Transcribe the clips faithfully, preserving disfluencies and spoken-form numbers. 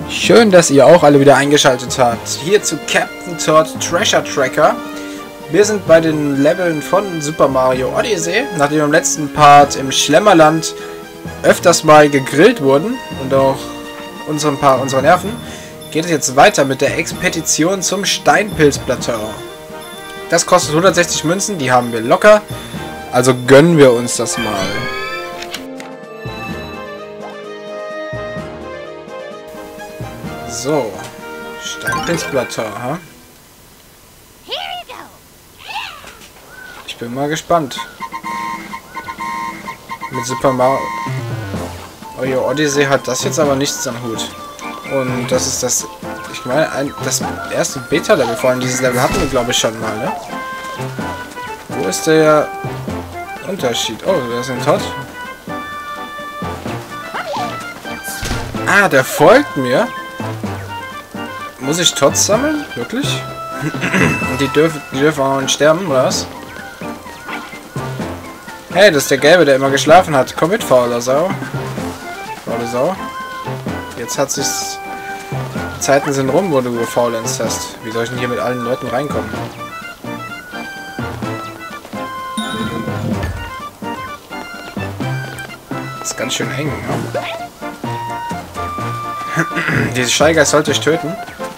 Schön, dass ihr auch alle wieder eingeschaltet habt. Hier zu Captain Todd Treasure Tracker. Wir sind bei den Leveln von Super Mario Odyssey. Nachdem wir im letzten Part im Schlemmerland öfters mal gegrillt wurden und auch unsere, paar unserer Nerven, geht es jetzt weiter mit der Expedition zum Steinpilzplateau. Das kostet hundertsechzig Münzen, die haben wir locker. Also gönnen wir uns das mal. So, Steinpilzplateau, ha? Ich bin mal gespannt. Mit Super Mario Odyssey hat das jetzt aber nichts am Hut. Und das ist das, ich meine, ein, das erste Beta-Level. Vor allem dieses Level hatten wir, glaube ich, schon mal, ne? Wo ist der Unterschied? Oh, da ist ein Todd. Ah, der folgt mir. Muss ich Todds sammeln? Wirklich? Und die dürfen, die dürfen auch nicht sterben, oder was? Hey, das ist der Gelbe, der immer geschlafen hat. Komm mit, fauler Sau. Faule Sau. Jetzt hat sich's... Die Zeiten sind rum, wo du gefaulenzt hast. Wie soll ich denn hier mit allen Leuten reinkommen? Das ist ganz schön eng, ja? Diese Steigeist sollte ich töten.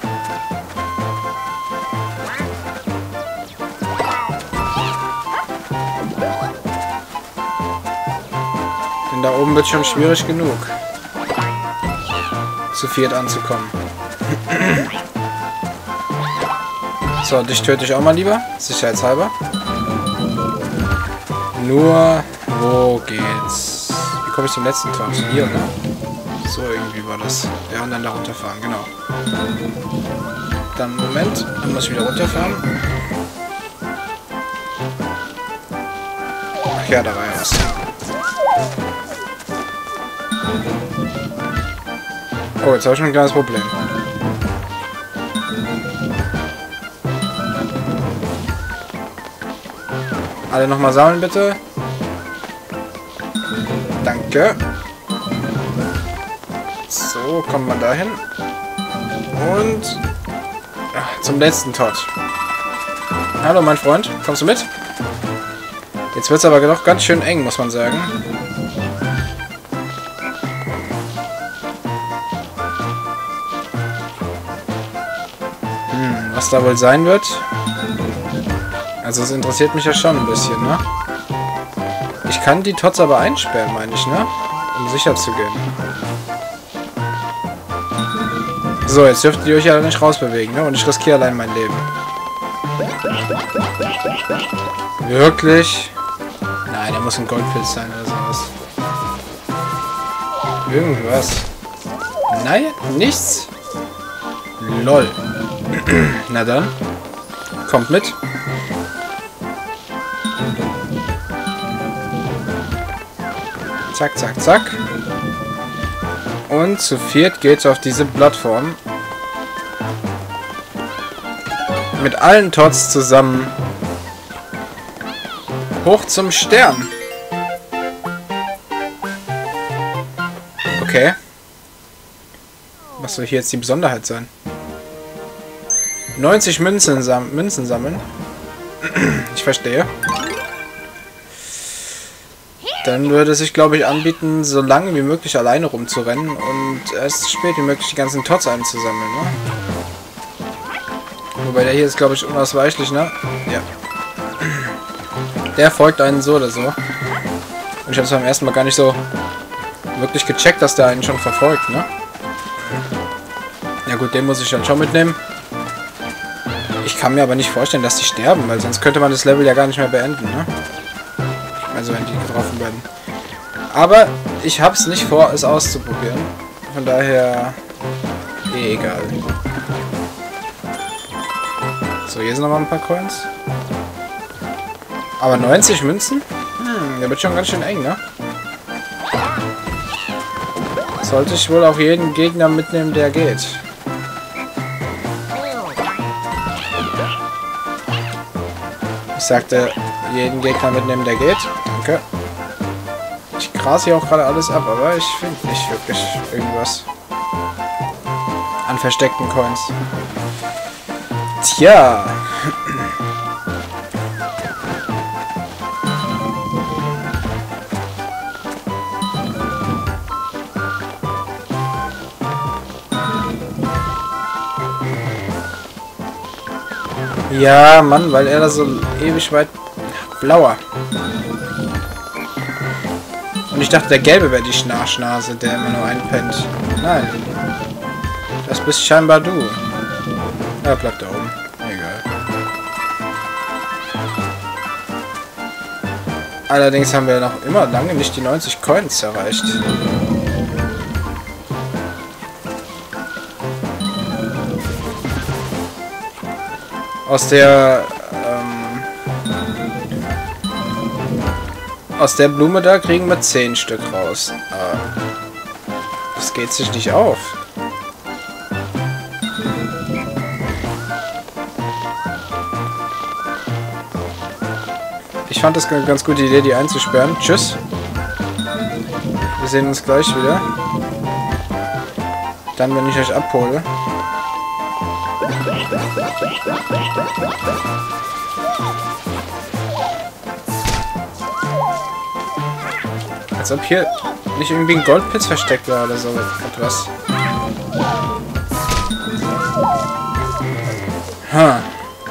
Denn da oben wird schon schwierig genug, zu viert anzukommen. So, dich töte ich auch mal lieber, sicherheitshalber. Nur, wo geht's? Wie komme ich zum letzten Tor? Hier, ne? So irgendwie war das. Ja, und dann da runterfahren, genau. Dann, Moment, dann muss ich wieder runterfahren. Ach ja, da war ja was. Oh, jetzt habe ich schon ein kleines Problem. Alle nochmal sammeln, bitte. Danke. So, kommt man dahin. Und ach, zum letzten Todd. Hallo, mein Freund. Kommst du mit? Jetzt wird es aber noch ganz schön eng, muss man sagen. Hm, was da wohl sein wird? Also es interessiert mich ja schon ein bisschen, ne? Ich kann die Todds aber einsperren, meine ich, ne? Um sicher zu gehen. So, jetzt dürft ihr euch ja nicht rausbewegen, ne? Und ich riskiere allein mein Leben. Wirklich? Nein, da muss ein Goldpilz sein oder sowas. Irgendwas. Nein, nichts? Lol. Na dann. Kommt mit. Zack, zack, zack. Und zu viert geht's auf diese Plattform. Mit allen Todds zusammen. Hoch zum Stern. Okay. Was soll hier jetzt die Besonderheit sein? neunzig Münzen, sam Münzen sammeln. Ich verstehe. Dann würde es sich, glaube ich, anbieten, so lange wie möglich alleine rumzurennen und erst so spät wie möglich die ganzen Todds einzusammeln, ne? Wobei der hier ist, glaube ich, unausweichlich, ne? Ja. Der folgt einen so oder so. Und ich habe es beim ersten Mal gar nicht so wirklich gecheckt, dass der einen schon verfolgt, ne? Ja gut, den muss ich dann schon mitnehmen. Ich kann mir aber nicht vorstellen, dass die sterben, weil sonst könnte man das Level ja gar nicht mehr beenden, ne? Also wenn die getroffen werden. Aber ich habe es nicht vor, es auszuprobieren. Von daher eh egal. So, hier sind nochmal ein paar Coins. Aber neunzig Münzen? Hm, der wird schon ganz schön eng, ne? Sollte ich wohl auch jeden Gegner mitnehmen, der geht. Ich sagte, jeden Gegner mitnehmen, der geht. Danke. Ich gras hier auch gerade alles ab, aber ich finde nicht wirklich irgendwas. an versteckten Coins. Tja. Ja, Mann, weil er da so ewig weit... Blauer. Und ich dachte, der Gelbe wäre die Schnarchnase, der immer nur einpennt. Nein. Das bist scheinbar du. Ja, bleibt da oben. Egal. Allerdings haben wir noch immer lange nicht die neunzig Coins erreicht. Aus der... Ähm, aus der Blume da kriegen wir zehn Stück raus. Aber das geht sich nicht auf. Ich fand das eine ganz gute Idee, die einzusperren. Tschüss. Wir sehen uns gleich wieder. Dann, wenn ich euch abhole. Als ob hier nicht irgendwie ein Goldpilz versteckt war oder so etwas. Ha.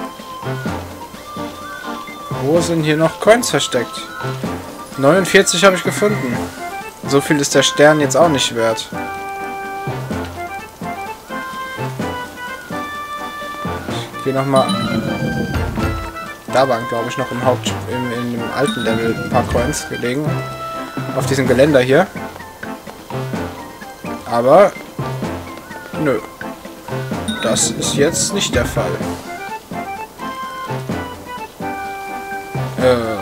Wo sind hier noch Coins versteckt? neunundvierzig habe ich gefunden. So viel ist der Stern jetzt auch nicht wert. Ich gehe nochmal... Da waren, glaube ich, noch im Haupt... Im, in dem alten Level ein paar Coins gelegen. Auf diesem Geländer hier. Aber... Nö. Das ist jetzt nicht der Fall. Äh...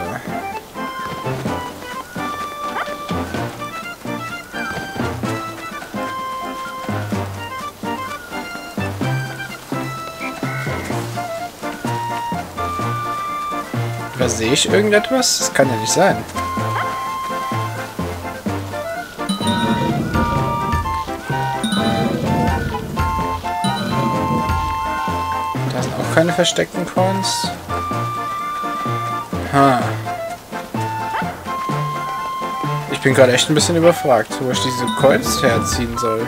Oder sehe ich irgendetwas? Das kann ja nicht sein. Da sind auch keine versteckten Coins. Ha. Ich bin gerade echt ein bisschen überfragt, wo ich diese Coins herziehen soll.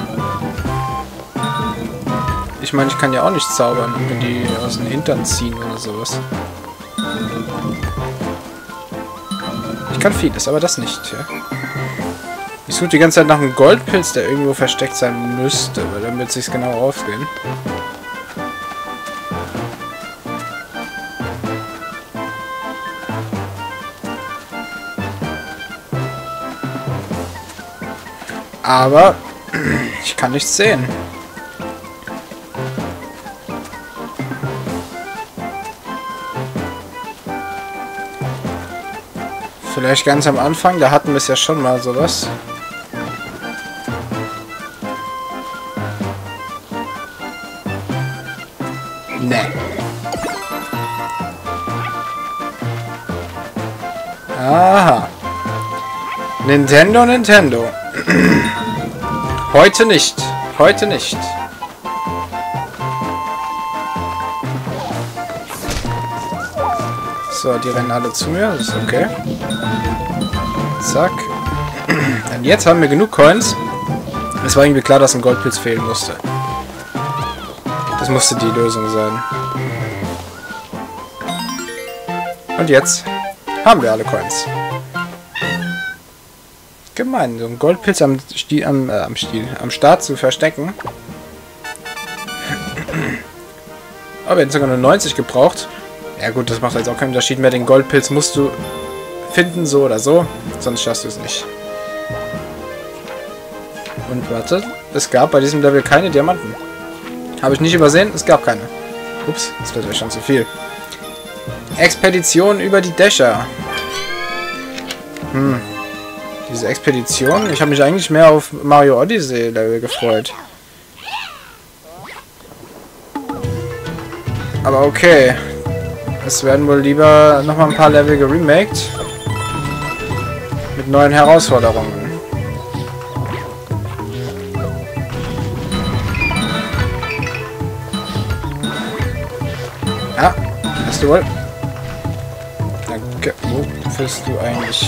Ich meine, ich kann ja auch nicht zaubern und mir die aus dem Hintern ziehen oder sowas. Ich kann vieles, aber das nicht. Ja. Ich suche die ganze Zeit nach einem Goldpilz, der irgendwo versteckt sein müsste, weil dann wird es sich genau aufgehen. Aber ich kann nichts sehen. Vielleicht ganz am Anfang, da hatten wir es ja schon mal sowas. Ne. Aha. Nintendo, Nintendo. Heute nicht. Heute nicht. So, die rennen alle zu mir. Das ist okay. Zack. Und jetzt haben wir genug Coins. Es war irgendwie klar, dass ein Goldpilz fehlen musste. Das musste die Lösung sein. Und jetzt haben wir alle Coins. Gemein, so ein Goldpilz am Stiel, am, äh, am Stiel, am Start zu verstecken. Aber wir hätten sogar nur neunzig gebraucht. Ja gut, das macht jetzt auch keinen Unterschied mehr. Den Goldpilz musst du finden, so oder so. Sonst schaffst du es nicht. Und warte, es gab bei diesem Level keine Diamanten. Habe ich nicht übersehen, es gab keine. Ups, das wird ja schon zu viel. Expedition über die Dächer. Hm. Diese Expedition, ich habe mich eigentlich mehr auf Mario Odyssey Level gefreut. Aber okay. Es werden wohl lieber nochmal ein paar Level geremaked. Mit neuen Herausforderungen. bist du wohl? Danke. Wo bist du eigentlich?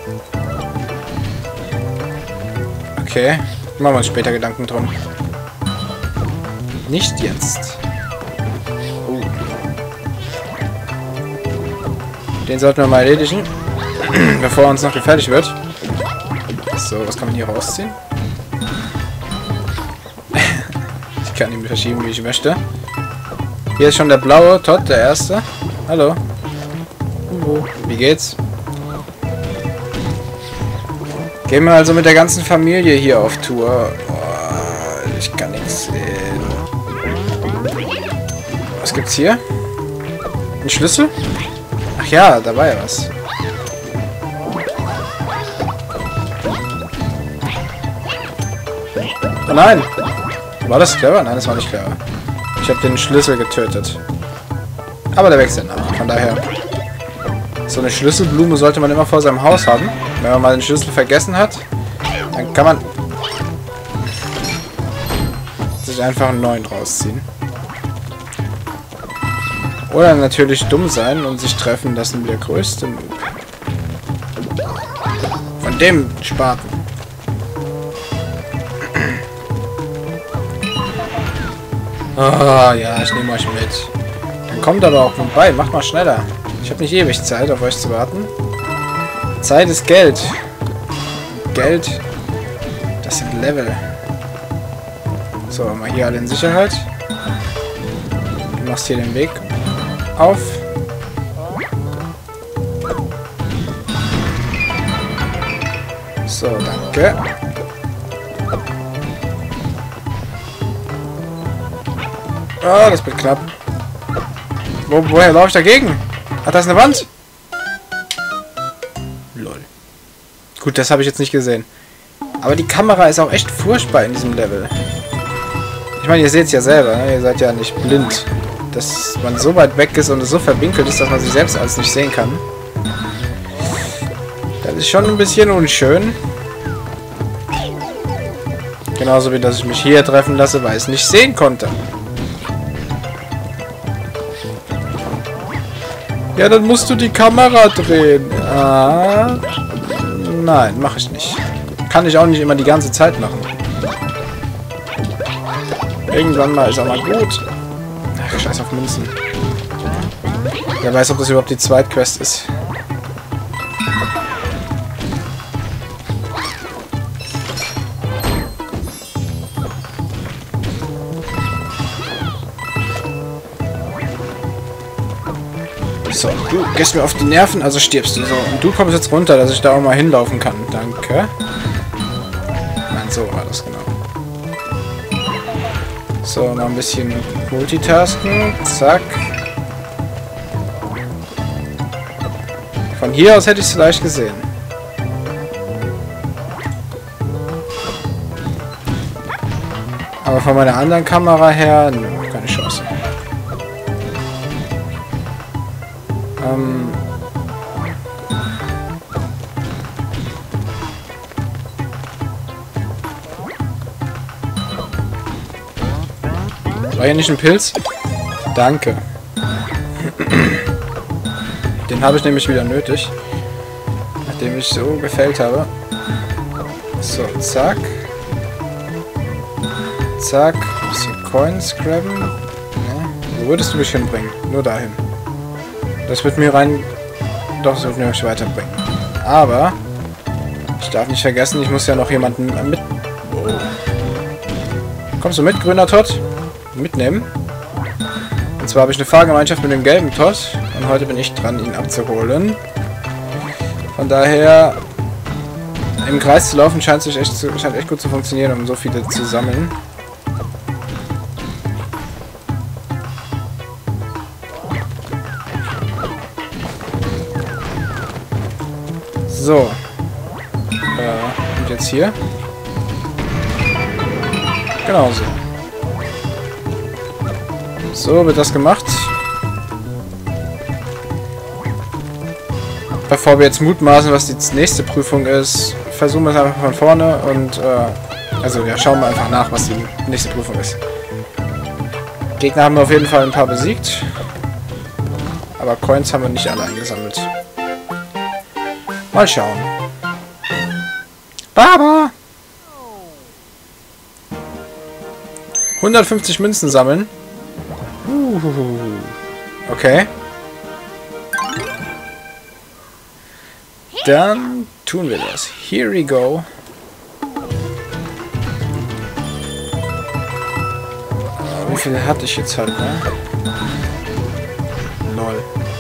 Okay. Machen wir uns später Gedanken drum. Nicht jetzt. Oh. Den sollten wir mal erledigen. Bevor er uns noch gefährlich wird. So, was kann man hier rausziehen? Ich kann ihn verschieben, wie ich möchte. Hier ist schon der blaue Todd, der erste. Hallo. Hallo. Wie geht's? Gehen wir also mit der ganzen Familie hier auf Tour. Oh, ich kann nichts sehen. Was gibt's hier? Ein Schlüssel? Ach ja, da war ja was. Oh nein! War das clever? Nein, das war nicht clever. Ich habe den Schlüssel getötet. Aber der wächst ja nach. Von daher... So eine Schlüsselblume sollte man immer vor seinem Haus haben. Wenn man mal den Schlüssel vergessen hat, dann kann man sich einfach einen neuen rausziehen. Oder natürlich dumm sein und sich treffen lassen wie der größte Noob. Von dem Spaten. Ah, ja, ich nehme euch mit. Dann kommt aber auch vorbei. Macht mal schneller. Ich habe nicht ewig Zeit, auf euch zu warten. Zeit ist Geld. Geld, das sind Level. So, mal hier alle in Sicherheit. Du machst hier den Weg auf. So, danke. Ah, das wird knapp. Wo, woher laufe ich dagegen? Ach, da ist eine Wand. Lol. Gut, das habe ich jetzt nicht gesehen. Aber die Kamera ist auch echt furchtbar in diesem Level. Ich meine, ihr seht es ja selber, ne? Ihr seid ja nicht blind. Dass man so weit weg ist und es so verwinkelt ist, dass man sich selbst alles nicht sehen kann. Das ist schon ein bisschen unschön. Genauso wie, dass ich mich hier treffen lasse, weil ich es nicht sehen konnte. Ja, dann musst du die Kamera drehen. Ah, nein, mache ich nicht. Kann ich auch nicht immer die ganze Zeit machen. Irgendwann mal ist auch mal gut. Ach, scheiß auf Münzen. Wer weiß, ob das überhaupt die Zweitquest ist. So, du gehst mir auf die Nerven, also stirbst du so. Und du kommst jetzt runter, dass ich da auch mal hinlaufen kann. Danke. Nein, so war das genau. So, mal ein bisschen multitasken. Zack. Von hier aus hätte ich es leicht gesehen. Aber von meiner anderen Kamera her, nö, keine Chance. Ähm... War hier nicht ein Pilz? Danke. Den habe ich nämlich wieder nötig. Nachdem ich so gefällt habe. So, zack. Zack. Ein bisschen Coins grabben. Ne? Wo würdest du mich hinbringen? Nur dahin. Das wird mir rein... Doch, das wird mir nicht weiterbringen. Aber... Ich darf nicht vergessen, ich muss ja noch jemanden mit... Oh. Kommst du mit, grüner Todd? Mitnehmen. Und zwar habe ich eine Fahrgemeinschaft mit dem gelben Todd. Und heute bin ich dran, ihn abzuholen. Von daher... Im Kreis zu laufen scheint sich echt, zu, scheint echt gut zu funktionieren, um so viele zu sammeln. So. Äh, und jetzt hier. Genau so. So wird das gemacht. Bevor wir jetzt mutmaßen, was die nächste Prüfung ist, versuchen wir es einfach von vorne und äh, also ja, schauen wir einfach nach, was die nächste Prüfung ist. Gegner haben wir auf jeden Fall ein paar besiegt. Aber Coins haben wir nicht alle eingesammelt. Mal schauen. Baba! hundertfünfzig Münzen sammeln. Uhuhu. Okay. Dann tun wir das. Here we go. Wie viel hatte ich jetzt halt, ne? Null.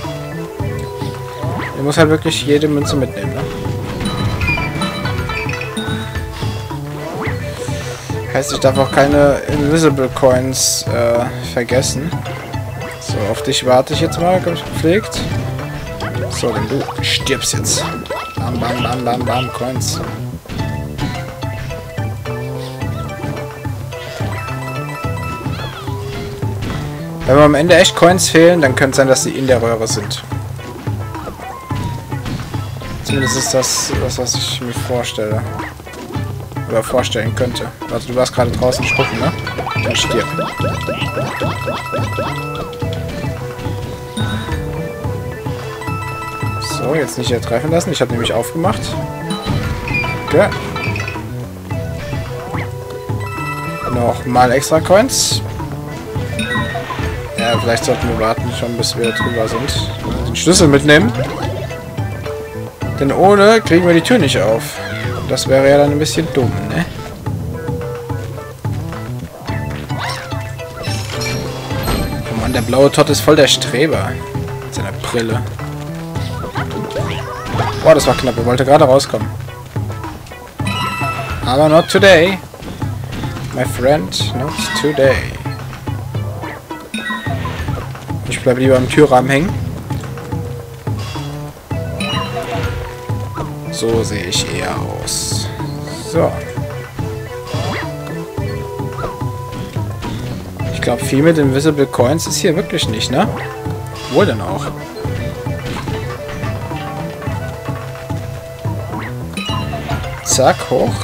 Ich muss halt wirklich jede Münze mitnehmen, ne? Heißt, ich darf auch keine Invisible Coins äh, vergessen. So, auf dich warte ich jetzt mal, ganz gepflegt. So, denn du stirbst jetzt. Bam, bam, bam, bam, bam, Coins. Wenn mir am Ende echt Coins fehlen, dann könnte es sein, dass sie in der Röhre sind. Zumindest ist das das, was ich mir vorstelle. Oder vorstellen könnte. Also du warst gerade draußen spucken, ne? Dann stirb. So, jetzt nicht ertreffen lassen. Ich habe nämlich aufgemacht. Okay. Nochmal extra Coins. Ja, vielleicht sollten wir warten, schon bis wir drüber sind. Den Schlüssel mitnehmen. Denn ohne kriegen wir die Tür nicht auf. Das wäre ja dann ein bisschen dumm, ne? Oh Mann, der blaue Todd ist voll der Streber. Mit seiner Brille. Boah, das war knapp. Er wollte gerade rauskommen. Aber not today. My friend, not today. Ich bleibe lieber am Türrahmen hängen. So sehe ich eher aus. So. Ich glaube, viel mit Invisible Coins ist hier wirklich nicht, ne? Wo denn auch? Zack, hoch.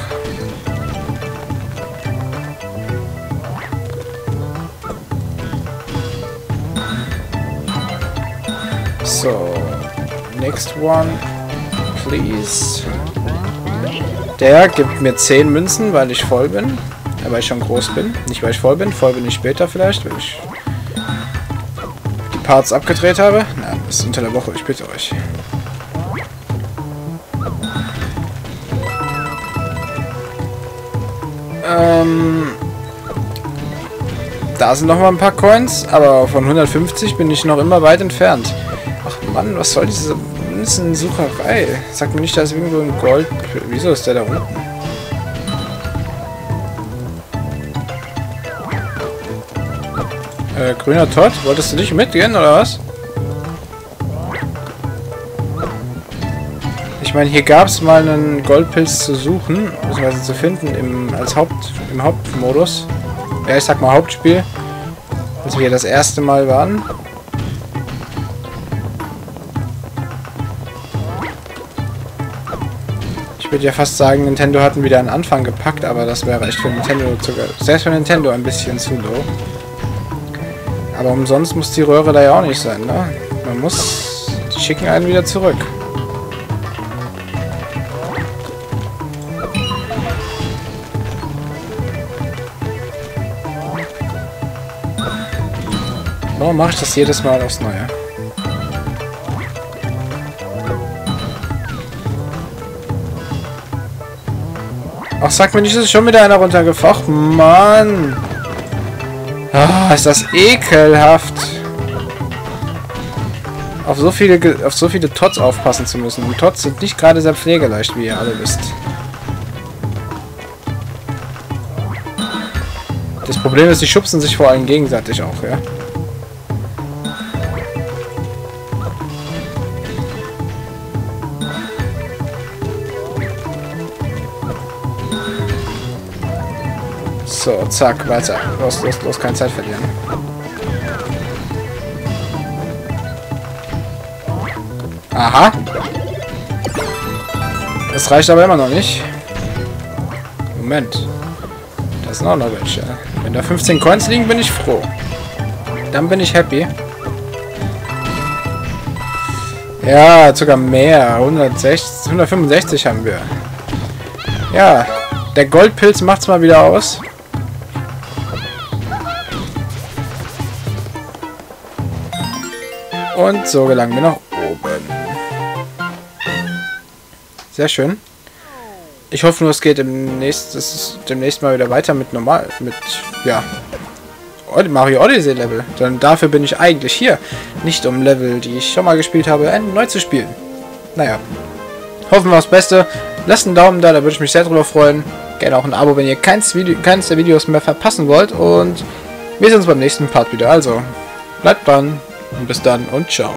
So. Next one. Please. Der gibt mir zehn Münzen, weil ich voll bin. Ja, weil ich schon groß bin. Nicht, weil ich voll bin. Voll bin ich später vielleicht, wenn ich die Parts abgedreht habe. Nein, das ist unter der Woche. Ich bitte euch. Ähm... Da sind noch mal ein paar Coins, aber von hundertfünfzig bin ich noch immer weit entfernt. Ach Mann, was soll diese Münzensucherei? Sag mir nicht, da ist irgendwo ein Gold... Wieso ist der da unten? Äh, grüner Todd? Wolltest du nicht mitgehen, oder was? Ich meine, hier gab es mal einen Goldpilz zu suchen, beziehungsweise zu finden im, als Haupt, im Hauptmodus. Ja, ich sag mal Hauptspiel. Als wir hier das erste Mal waren. Ich würde ja fast sagen, Nintendo hatten wieder einen Anfang gepackt, aber das wäre echt für Nintendo sogar, selbst für Nintendo ein bisschen zu low. Aber umsonst muss die Röhre da ja auch nicht sein, ne? Man muss... Die schicken einen wieder zurück. Warum mache ich das jedes Mal aufs Neue? Ach, sag mir nicht, ist schon wieder einer runtergefahren. Ach, Mann! Ah, ist das ekelhaft. Auf so viele, auf so viele Tots aufpassen zu müssen. Und Tots sind nicht gerade sehr pflegeleicht, wie ihr alle wisst. Das Problem ist, die schubsen sich vor allem gegenseitig auch, ja. So, zack, weiter. Los, los, los, keine Zeit verlieren. Aha. Das reicht aber immer noch nicht. Moment. Da sind auch noch welche. Wenn da fünfzehn Coins liegen, bin ich froh. Dann bin ich happy. Ja, sogar mehr. hundertsechzig, hundertfünfundsechzig haben wir. Ja, der Goldpilz macht's mal wieder aus. Und so gelangen wir nach oben. Sehr schön. Ich hoffe nur, es geht demnächst, es ist demnächst mal wieder weiter mit normal, mit, ja, Mario Odyssey Level. Denn dafür bin ich eigentlich hier. Nicht um Level, die ich schon mal gespielt habe, neu zu spielen. Naja. Hoffen wir aufs Beste. Lasst einen Daumen da, da würde ich mich sehr drüber freuen. Gerne auch ein Abo, wenn ihr keins, Video, keins der Videos mehr verpassen wollt. Und wir sehen uns beim nächsten Part wieder. Also, bleibt dran und bis dann und ciao.